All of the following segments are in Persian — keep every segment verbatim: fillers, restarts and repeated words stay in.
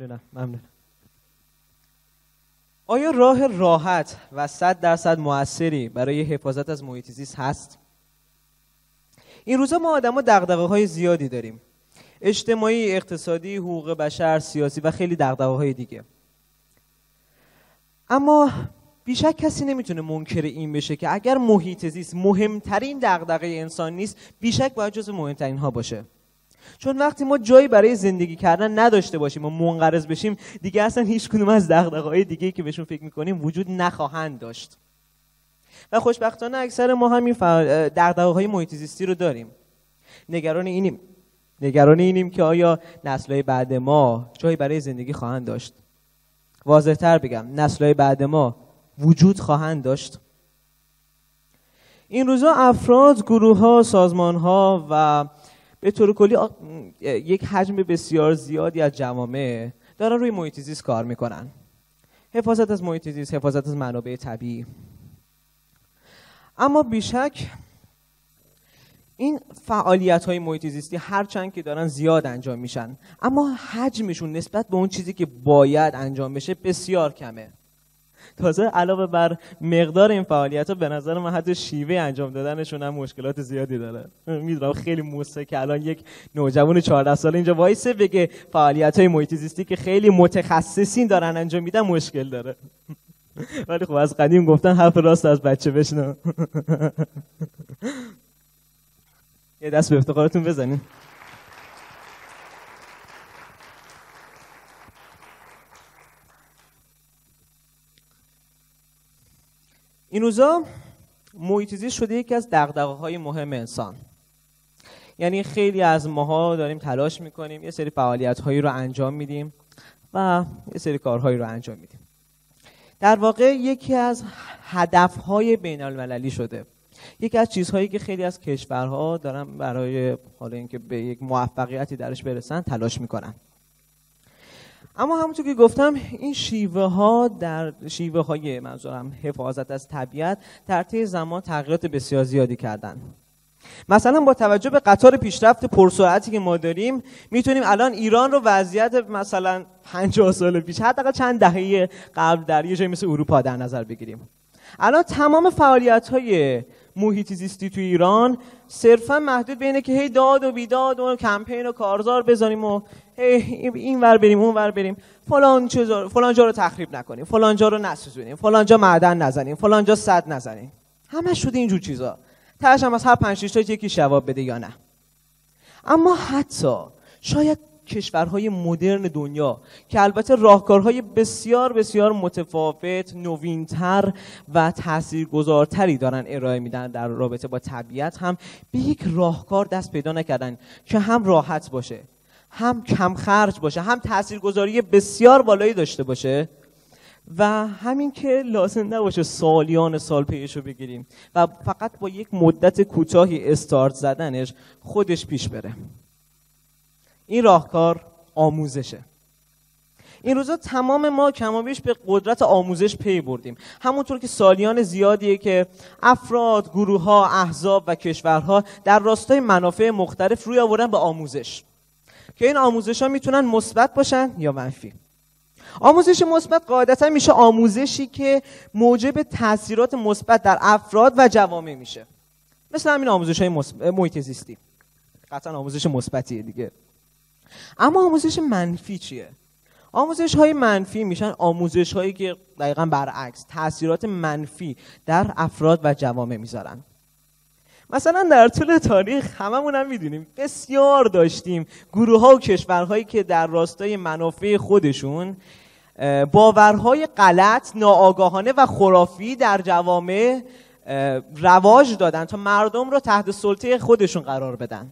ممنونم ممنونم. آیا راه راحت و صد درصد موثری برای حفاظت از محیط زیست هست؟ این روزا ما آدما دغدغه‌های زیادی داریم. اجتماعی، اقتصادی، حقوق بشر، سیاسی و خیلی دغدغه‌های دیگه. اما بیشک کسی نمیتونه منکر این بشه که اگر محیط زیست مهمترین دغدغه انسان نیست، بیشک باید جزو مهمترین ها باشه. چون وقتی ما جایی برای زندگی کردن نداشته باشیم و منقرض بشیم، دیگه اصلا هیچ کدوم از دغدغه‌های دیگه‌ای که بهشون فکر می‌کنیم وجود نخواهند داشت. و خوشبختانه اکثر ما همین دغدغه‌های محیط زیستی رو داریم. نگران اینیم نگران اینیم که آیا نسل‌های بعد ما جایی برای زندگی خواهند داشت. واضح‌تر بگم، نسل‌های بعد ما وجود خواهند داشت. این روزا افراد، گروه‌ها، سازمان‌ها و به طور کلی یک حجم بسیار زیادی از جوامع دارن روی محیط زیست کار میکنن. حفاظت از محیط زیست، حفاظت از منابع طبیعی. اما بیشک این فعالیت‌های محیط زیستی هرچند که دارن زیاد انجام میشن، اما حجمشون نسبت به اون چیزی که باید انجام بشه بسیار کمه. تازه علاوه بر مقدار این فعالیت‌ها به نظر من حتی شیوه انجام دادنشون هم مشکلات زیادی داره. میدونم خیلی موسه که الان یک نوجوان چهارده ساله اینجا وایسه بگه فعالیت‌های محیط زیستی که خیلی متخصصین دارن انجام میدن مشکل داره. ولی خب از قدیم گفتن حرف راست از بچه بشنو. یه دست به افتخارتون بزنین. این روزا محیط زیست شده یکی از دغدغه‌های مهم انسان. یعنی خیلی از ماها داریم تلاش میکنیم یه سری فعالیت‌هایی رو انجام میدیم و یه سری کارهایی رو انجام میدیم. در واقع یکی از هدف‌های بین‌المللی شده. یکی از چیزهایی که خیلی از کشورها دارن برای حالا اینکه به یک موفقیتی درش برسن تلاش میکنن. اما همونطور که گفتم این شیوه ها در شیوه های منظورم حفاظت از طبیعت در طی زمان تغییرات بسیار زیادی کردن. مثلا با توجه به قطار پیشرفت پرسرعتی که ما داریم میتونیم الان ایران رو وضعیت مثلا پنجاه سال پیش حداقل چند دهه قبل در یه جایی مثل اروپا در نظر بگیریم. الان تمام فعالیت های محیط زیستی تو ایران صرفا محدود به اینه که هی داد و بیداد و کمپین و کارزار بزنیم و هی این ور بریم اون ور بریم، فلان چیزا فلان جا رو تخریب نکنیم، فلان جا رو نسوزونیم، فلان جا معدن نزنیم، فلان جا سد نزنیم. همه شده اینجور چیزا. تاش هم از هر پنج شش تا یکی جواب بده یا نه. اما حتی شاید کشورهای مدرن دنیا که البته راهکارهای بسیار بسیار متفاوت، نوینتر و تاثیرگذارتری دارن ارائه میدن در رابطه با طبیعت، هم به یک راهکار دست پیدا نکردن که هم راحت باشه، هم کم خرج باشه، هم تاثیرگذاری بسیار بالایی داشته باشه و همین که لازم نباشه سالیان سال پیشو بگیریم و فقط با یک مدت کوتاهی استارت زدنش خودش پیش بره. این راهکار آموزشه. این روزا تمام ما کمابیش به قدرت آموزش پی بردیم. همونطور که سالیان زیادیه که افراد، گروه‌ها، احزاب و کشورها در راستای منافع مختلف روی آوردن به آموزش که این آموزش‌ها میتونن مثبت باشن یا منفی. آموزش مثبت قاعدتا میشه آموزشی که موجب تاثیرات مثبت در افراد و جوامع میشه. مثل همین آموزش‌های محیط زیستی. قطعا آموزش مثبتیه دیگه. اما آموزش منفی چیه؟ آموزش های منفی میشن آموزش هایی که دقیقاً برعکس تاثیرات منفی در افراد و جوامع میذارن. مثلا در طول تاریخ هممون هم میدونیم بسیار داشتیم گروه ها و کشورهایی که در راستای منافع خودشون باورهای غلط، ناآگاهانه و خرافی در جوامع رواج دادن تا مردم رو تحت سلطه خودشون قرار بدن.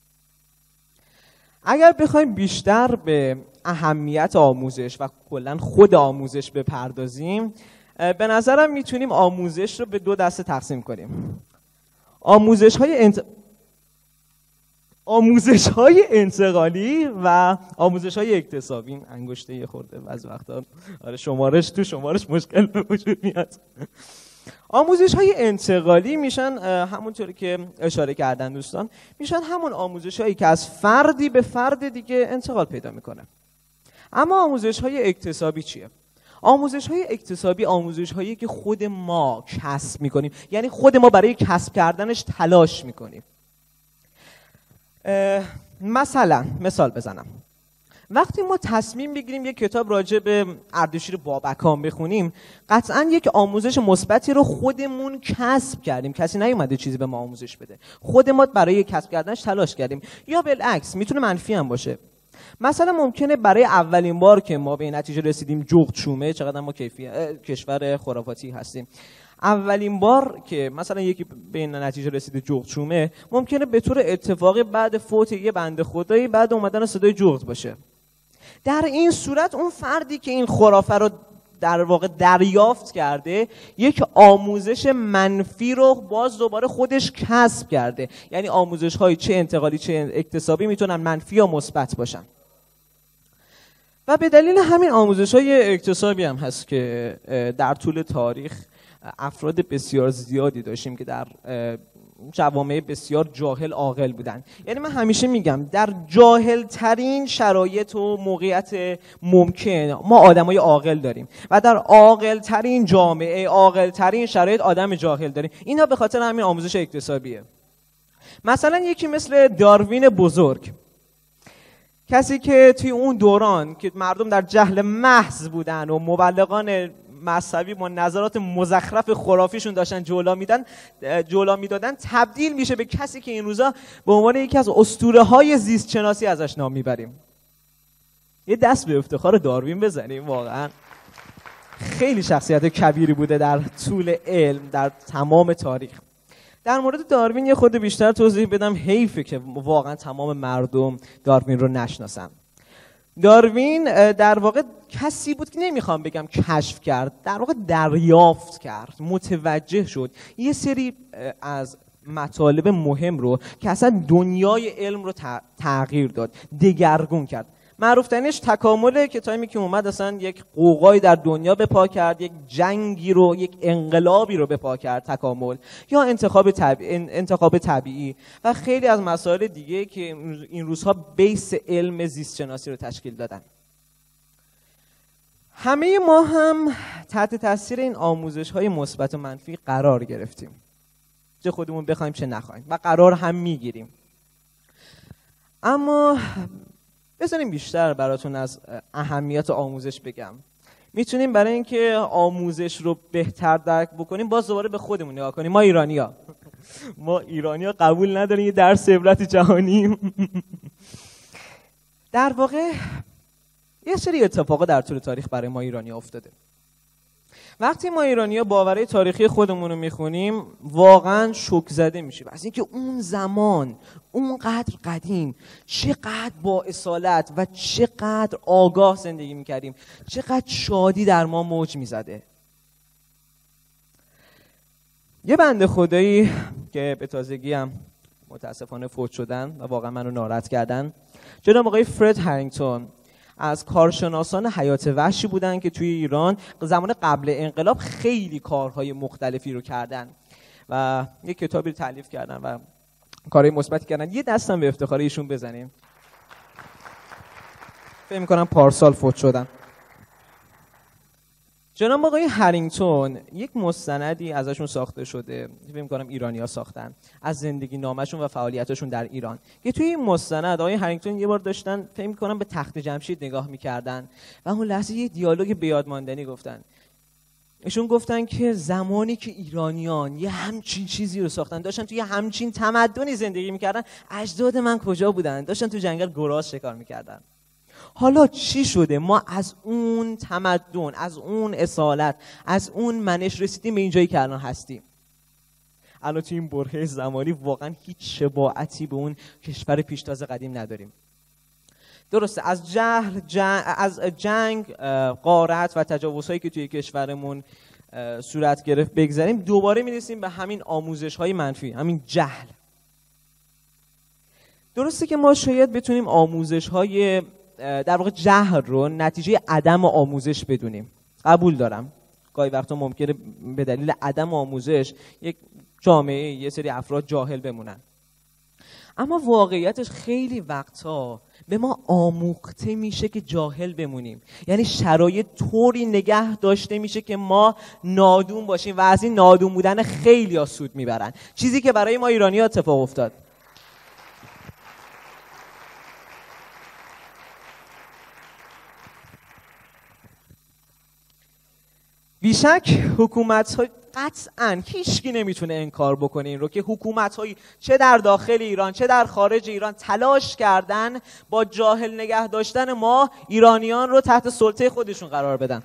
اگر بخوایم بیشتر به اهمیت آموزش و کلاً خود آموزش بپردازیم، به نظرم میتونیم آموزش رو به دو دسته تقسیم کنیم. آموزش های انت... آموزش های انتقالی و آموزش های اکتسابی. این انگشته یه خورده بعضی وقتا آره شمارش تو شمارش مشکل به وجود میاد. آموزش های انتقالی میشن همونطوری که اشاره کردن دوستان، میشن همون آموزش هایی که از فردی به فرد دیگه انتقال پیدا میکنه. اما آموزش های اکتسابی چیه؟ آموزش های اکتسابی آموزش هایی که خود ما کسب میکنیم، یعنی خود ما برای کسب کردنش تلاش میکنیم. مثلا مثال بزنم، وقتی ما تصمیم بگیریم یک کتاب راجع به اردشیر بابکان بخونیم، قطعا یک آموزش مثبتی رو خودمون کسب کردیم، کسی نیومده چیزی به ما آموزش بده، خود ما برای کسب کردنش تلاش کردیم. یا بالعکس میتونه منفی هم باشه. مثلا ممکنه برای اولین بار که ما به این نتیجه رسیدیم جغدشومه، چقدر ما کیفی کشور خرافاتی هستیم، اولین بار که مثلا یکی به این نتیجه رسیده جغدشومه، ممکنه به طور اتفاقی بعد فوت یه بنده خدایی بعد اومدن صدای جغد باشه. در این صورت اون فردی که این خرافه رو در واقع دریافت کرده، یک آموزش منفی رو باز دوباره خودش کسب کرده. یعنی آموزش های چه انتقالی چه اکتسابی میتونن منفی یا مثبت باشن. و به دلیل همین آموزش های اکتسابی هم هست که در طول تاریخ افراد بسیار زیادی داشتیم که در جوامع بسیار جاهل عاقل بودن. یعنی من همیشه میگم در جاهل ترین شرایط و موقعیت ممکن ما آدمای عاقل داریم و در عاقل ترین جامعه، عاقل ترین شرایط آدم جاهل داریم. اینا به خاطر همین آموزش اکتسابیه. مثلا یکی مثل داروین بزرگ، کسی که توی اون دوران که مردم در جهل محض بودن و مبلغان مذهبی با نظرات مزخرف خرافیشون داشتن جولا میدن جولا میدادن، تبدیل میشه به کسی که این روزا به عنوان یکی از اسطوره های زیست شناسی ازش نام میبریم. یه دست به افتخار داروین بزنیم. واقعا خیلی شخصیت کبیری بوده در طول علم در تمام تاریخ. در مورد داروین یه خود بیشتر توضیح بدم، حیفه که واقعا تمام مردم داروین رو نشناسن. داروین در واقع کسی بود که نمیخوام بگم کشف کرد، در واقع دریافت کرد، متوجه شد یه سری از مطالب مهم رو که اصلا دنیای علم رو تغییر داد، دگرگون کرد. معروف ترینش تکامله که تایمی که اومد اصلا یک قوقایی در دنیا به پا کرد، یک جنگی رو، یک انقلابی رو به پا کرد تکامل، یا انتخاب طبیعی، انتخاب طبیعی و خیلی از مسائل دیگه که این روزها بیس علم زیست شناسی رو تشکیل دادن. همه ما هم تحت تاثیر این آموزش‌های مثبت و منفی قرار گرفتیم، چه خودمون بخوایم چه نخوایم، و قرار هم میگیریم. اما بذاریم بیشتر براتون از اهمیت آموزش بگم. میتونیم برای اینکه آموزش رو بهتر درک بکنیم باز دوباره به خودمون نگاه کنیم. ما ایرانی‌ها ما ایرانی‌ها قبول نداریم یه درس عبرت جهانیم. در واقع یه سری اتفاقا در طول تاریخ برای ما ایرانی‌ها افتاده. وقتی ما ایرانی‌ها باورهای تاریخی خودمون رو میخونیم واقعا شوک زده میشیم از اینکه اون زمان اونقدر قدیم چقدر با اصالت و چقدر آگاه زندگی میکردیم، چقدر شادی در ما موج میزده. یه بنده خدایی که به تازگی هم متاسفانه فوت شدن و واقعا منو ناراحت کردن، جناب آقای فرد هرینگتون، از کارشناسان حیات وحشی بودن که توی ایران زمان قبل انقلاب خیلی کارهای مختلفی رو کردن و یک کتابی رو تالیف کردن و کارهای مثبتی کردن. یه دستم به افتخار ایشون بزنیم. فکر می‌کنم پارسال فوت شدن. جناب آقای هرینگتون یک مستندی ازشون ساخته شده، فکر می‌کنم ایرانی‌ها ساختن، از زندگی نامه‌شون و فعالیتاشون در ایران، که توی این مستند آقای هرینگتون یه بار داشتن فکر می‌کنم به تخت جمشید نگاه می‌کردن و اون لحظه یه دیالوگ بیادماندنی گفتن. ایشون گفتن که زمانی که ایرانیان یه همچین چیزی رو ساختن، داشتن توی همچین تمدنی زندگی می‌کردن، اجداد من کجا بودن؟ داشتن تو جنگل گراز شکار می‌کردن. حالا چی شده؟ ما از اون تمدن، از اون اصالت، از اون منش رسیدیم به اینجایی که الان هستیم. الان توی این برهه زمانی واقعا هیچ شباهتی به اون کشور پیشتاز قدیم نداریم. درسته از جهل، جنگ، از جنگ، غارت و تجاوزهایی که توی کشورمون صورت گرفت بگذاریم، دوباره میرسیم به همین آموزش‌های منفی، همین جهل. درسته که ما شاید بتونیم آموزش‌های در واقع جهل رو نتیجه عدم آموزش بدونیم. قبول دارم گاهی وقتا ممکنه به دلیل عدم آموزش یک جامعه، یه سری افراد جاهل بمونن. اما واقعیتش خیلی وقتا به ما آموخته میشه که جاهل بمونیم. یعنی شرایط طوری نگه داشته میشه که ما نادون باشیم و از این نادون بودن خیلی ها سود میبرن. چیزی که برای ما ایرانی ها اتفاق افتاد. بیشک حکومت های قطعاً هیچکی نمیتونه انکار بکنه این رو که حکومت هایی چه در داخل ایران چه در خارج ایران تلاش کردن با جاهل نگه داشتن ما ایرانیان رو تحت سلطه خودشون قرار بدن.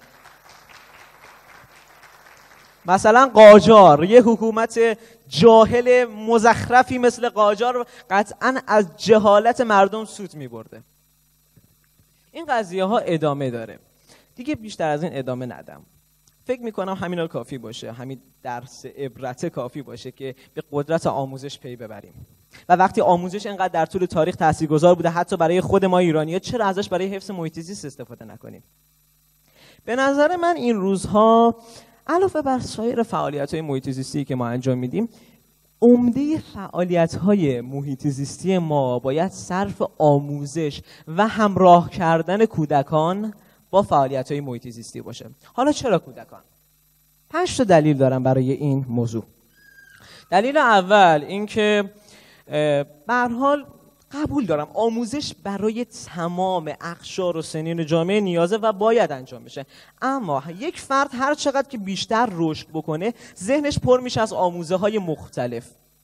مثلا قاجار، یه حکومت جاهل مزخرفی مثل قاجار قطعاً از جهالت مردم سود میبرده. این قضیه ها ادامه داره. دیگه بیشتر از این ادامه ندم. فکر میکنم همین کافی باشه، همین درس عبرت کافی باشه که به قدرت آموزش پی ببریم. و وقتی آموزش اینقدر در طول تاریخ تاثیرگذار بوده حتی برای خود ما ایرانی‌ها، چرا ازش برای حفظ محیط زیست استفاده نکنیم؟ به نظر من این روزها علاوه بر سایر فعالیت‌های محیط زیستی که ما انجام میدیم، عمده فعالیت‌های محیط زیستی ما باید صرف آموزش و همراه کردن کودکان با فعالیت‌های محیط زیستی باشه. حالا چرا کودکان؟ پنج تا دلیل دارم برای این موضوع. دلیل اول این که به هر حال قبول دارم آموزش برای تمام اقشار و سنین جامعه نیازه و باید انجام بشه. اما یک فرد هر چقدر که بیشتر رشد بکنه ذهنش پر میشه از آموزه‌های مختلف.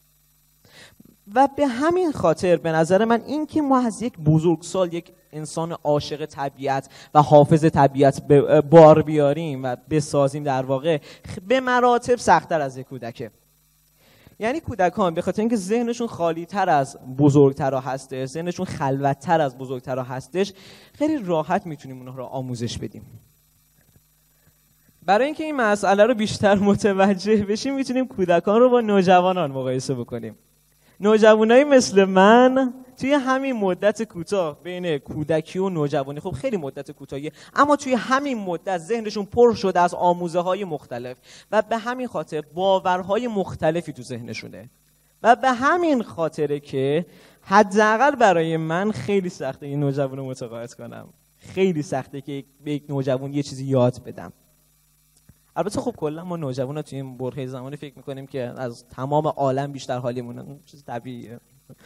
و به همین خاطر به نظر من این که ما از یک بزرگسال، یک انسان عاشق طبیعت و حافظ طبیعت بار بیاریم و بسازیم، در واقع به مراتب سخت‌تر از یک کودکه. یعنی کودکان به خاطر اینکه ذهنشون خالی تر از بزرگترها هستش، ذهنشون خلوت‌تر از بزرگترها هستش، خیلی راحت میتونیم اونها رو آموزش بدیم. برای اینکه این مسئله رو بیشتر متوجه بشیم میتونیم کودکان رو با نوجوانان مقایسه بکنیم. نوجوانایی مثل من توی همین مدت کوتاه بین کودکی و نوجوانی، خب خیلی مدت کوتاهیه، اما توی همین مدت ذهنشون پر شده از آموزه‌های مختلف و به همین خاطر باورهای مختلفی تو ذهنشونه و به همین خاطره که حداقل برای من خیلی سخته این نوجوان رو متقاعد کنم. خیلی سخته که به یک نوجوان یه چیزی یاد بدم. البته خب کلا ما نوجوانا توی این برهه زمانی فکر میکنیم که از تمام عالم بیشتر حالیمونه، چیز طبیعیه.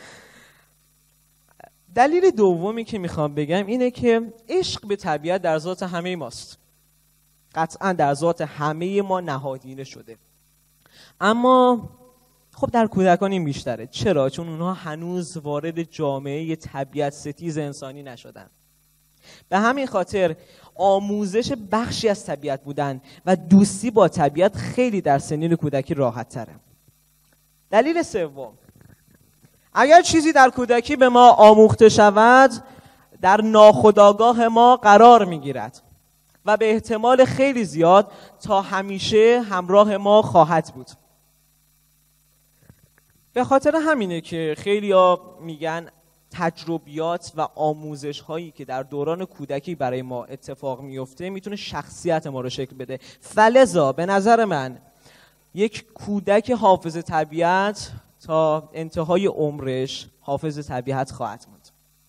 دلیل دومی که میخوام بگم اینه که عشق به طبیعت در ذات همه ماست. قطعا در ذات همه ما نهادینه شده. اما خب در کودکان این بیشتره. چرا؟ چون اونها هنوز وارد جامعه طبیعت ستیز انسانی نشدن. به همین خاطر آموزش بخشی از طبیعت بودن و دوستی با طبیعت خیلی در سنین کودکی راحت تره. دلیل سوم، اگر چیزی در کودکی به ما آموخته شود در ناخودآگاه ما قرار میگیرد و به احتمال خیلی زیاد تا همیشه همراه ما خواهد بود. به خاطر همینه که خیلی‌ها میگن تجربیات و آموزش هایی که در دوران کودکی برای ما اتفاق میفته میتونه شخصیت ما رو شکل بده. فلذا به نظر من یک کودک حافظ طبیعت تا انتهای عمرش حافظ طبیعت خواهد موند.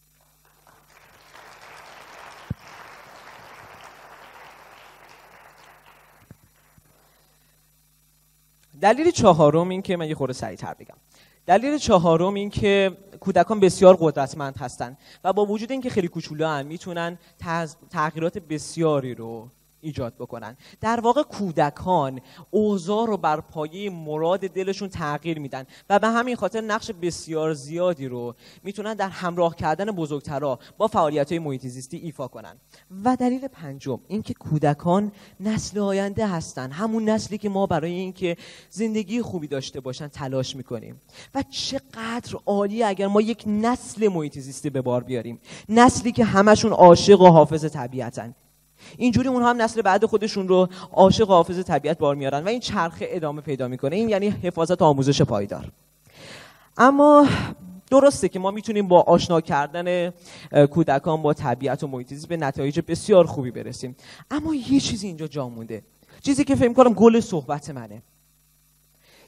دلیل چهارم این که من یه خورده سریع‌تر بگم. دلیل چهارم این که کودکان بسیار قدرتمند هستند و با وجود اینکه خیلی کوچولوان میتونن تغییرات بسیاری رو ایجاد بکنن. در واقع کودکان اوضاع رو بر پایه مراد دلشون تغییر میدن و به همین خاطر نقش بسیار زیادی رو میتونن در همراه کردن بزرگترها با فعالیت‌های محیط زیستی ایفا کنن. و دلیل پنجم این که کودکان نسل آینده هستن، همون نسلی که ما برای اینکه زندگی خوبی داشته باشن تلاش میکنیم. و چقدر عالیه اگر ما یک نسل محیط زیستی به بار بیاریم، نسلی که همشون عاشق و حافظ طبیعتن. اینجوری اونها هم نسل بعد خودشون رو عاشق و حافظ طبیعت بار میارن و این چرخه ادامه پیدا میکنه. این یعنی حفاظت و آموزش پایدار. اما درسته که ما میتونیم با آشنا کردن کودکان با طبیعت و محیط زیست به نتایج بسیار خوبی برسیم. اما یه چیزی اینجا جا مونده، چیزی که فکر می‌کنم گل صحبت منه.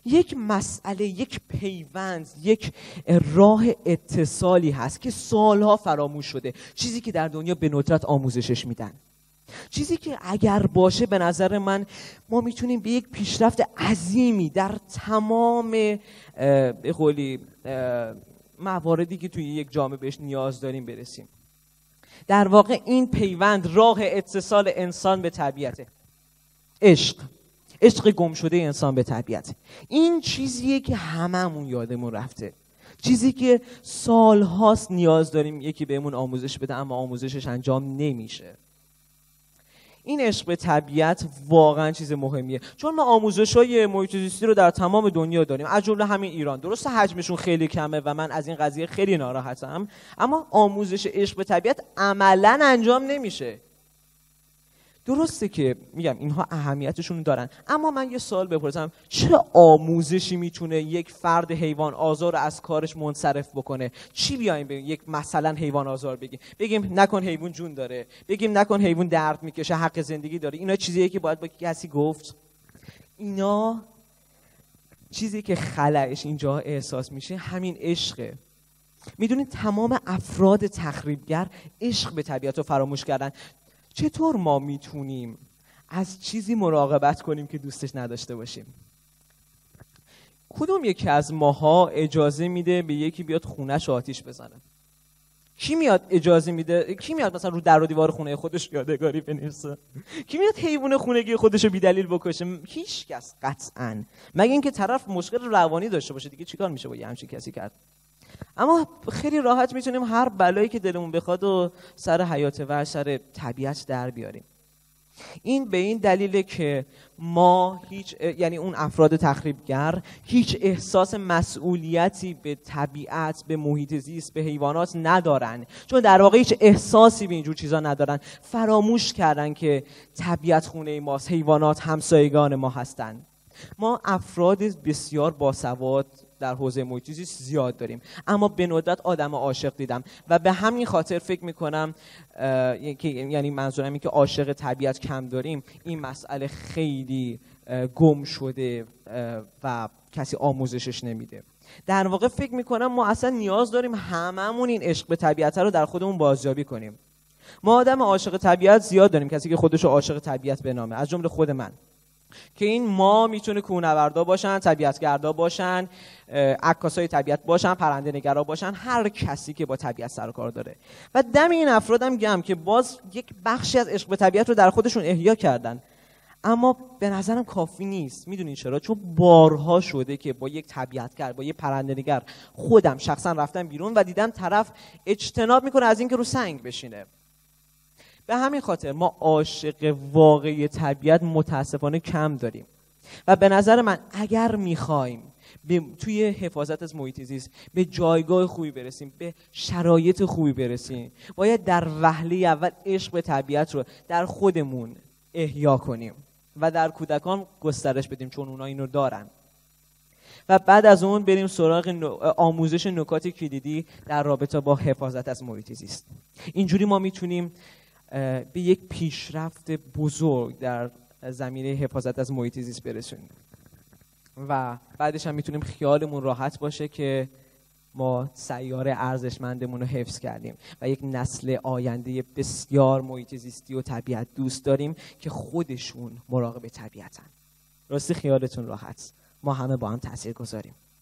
یک مسئله، یک پیوند، یک راه اتصالی هست که سالها فراموش شده، چیزی که در دنیا به ندرت آموزشش میدن، چیزی که اگر باشه به نظر من ما میتونیم به یک پیشرفت عظیمی در تمام به قولی مواردی که توی یک جامعه بهش نیاز داریم برسیم. در واقع این پیوند راه اتصال انسان به طبیعته. عشق عشق گم شده انسان به طبیعت. این چیزیه که هممون یادمون رفته، چیزی که سالهاست نیاز داریم یکی بهمون آموزش بده اما آموزشش انجام نمیشه. این عشق به طبیعت واقعا چیز مهمیه، چون ما آموزش‌های محیط زیستی رو در تمام دنیا داریم، از جمله همین ایران. درسته حجمشون خیلی کمه و من از این قضیه خیلی ناراحتم، اما آموزش عشق به طبیعت عملاً انجام نمیشه. درسته که میگم اینها اهمیتشون دارن، اما من یه سوال بپرسم، چه آموزشی میتونه یک فرد حیوان آزار از کارش منصرف بکنه؟ چی بیایم بگیم؟ یک مثلا حیوان آزار بگیم بگیم نکن حیوان جون داره، بگیم نکن حیوان درد میکشه، حق زندگی داره. اینا چیزیه که باید با کسی گفت؟ اینا چیزی که خلأش اینجا احساس میشه همین عشقه. میدونید تمام افراد تخریبگر عشق به طبیعت رو فراموش کردن. چطور ما میتونیم از چیزی مراقبت کنیم که دوستش نداشته باشیم؟ کدوم یکی از ماها اجازه میده به یکی بیاد خونه‌ش آتیش بزنه؟ کی میاد اجازه میده؟ کی میاد مثلا رو در و دیوار خونه خودش یادگاری بنویسه؟ کی میاد حیوان خونگی خودش رو بی دلیل بکشه؟ هیچ کس قطعاً، مگه اینکه طرف مشکل روانی داشته باشه. دیگه چیکار میشه با یه همچین کسی کرد؟ اما خیلی راحت میتونیم هر بلایی که دلمون بخواد و سر حیات وحش، سر طبیعت در بیاریم. این به این دلیله که ما هیچ، یعنی اون افراد تخریبگر هیچ احساس مسئولیتی به طبیعت، به محیط زیست، به حیوانات ندارن، چون در واقع هیچ احساسی به اینجور چیزا ندارن. فراموش کردن که طبیعت خونه ماست، حیوانات همسایگان ما هستن. ما افراد بسیار باسواد در حوزه محیط زیست زیاد داریم، اما به ندرت آدم عاشق دیدم و به همین خاطر فکر میکنم که یعنی منظورم این که عاشق طبیعت کم داریم، این مسئله خیلی گم شده و کسی آموزشش نمیده. در واقع فکر میکنم ما اصلا نیاز داریم هممون این عشق به طبیعت رو در خودمون بازیابی کنیم. ما آدم عاشق طبیعت زیاد داریم، کسی که خودشو عاشق طبیعت بنامه، از جمله خود من، که این ما میتونه کوهنوردا باشن، طبیعتگردا باشن، عکاسای طبیعت باشن، پرنده نگرا باشن، هر کسی که با طبیعت سر و کار داره. و دم این افرادم گم که باز یک بخشی از عشق به طبیعت رو در خودشون احیا کردن، اما به نظرم کافی نیست. میدونین چرا؟ چون بارها شده که با یک طبیعتگر، با یک پرنده نگر، خودم شخصا رفتم بیرون و دیدم طرف اجتناب میکنه از اینکه رو سنگ بشینه. به همین خاطر ما عاشق واقعی طبیعت متاسفانه کم داریم و به نظر من اگر میخوایم توی حفاظت از محیط زیست به جایگاه خوبی برسیم، به شرایط خوبی برسیم، باید در وهله اول عشق به طبیعت رو در خودمون احیا کنیم و در کودکان گسترش بدیم، چون اونا اینو دارن، و بعد از اون بریم سراغ آموزش نکات کلیدی در رابطه با حفاظت از محیط زیست. اینجوری ما میتونیم به یک پیشرفت بزرگ در زمینه حفاظت از محیط زیست برسونیم و بعدش هم میتونیم خیالمون راحت باشه که ما سیاره ارزشمندمون رو حفظ کردیم و یک نسل آینده بسیار محیط زیستی و طبیعت دوست داریم که خودشون مراقب طبیعتن. راستی خیالتون راحت، ما همه با هم تأثیر گذاریم.